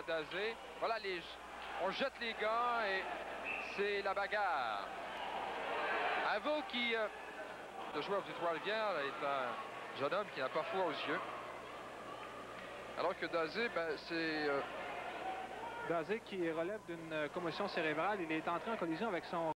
Dazé. Voilà, on jette les gants et c'est la bagarre. Avo qui, le joueur du Trois-Rivières, est un jeune homme qui n'a pas foi aux yeux. Alors que Dazé, ben, c'est... Dazé qui relève d'une commotion cérébrale. Il est entré en collision avec son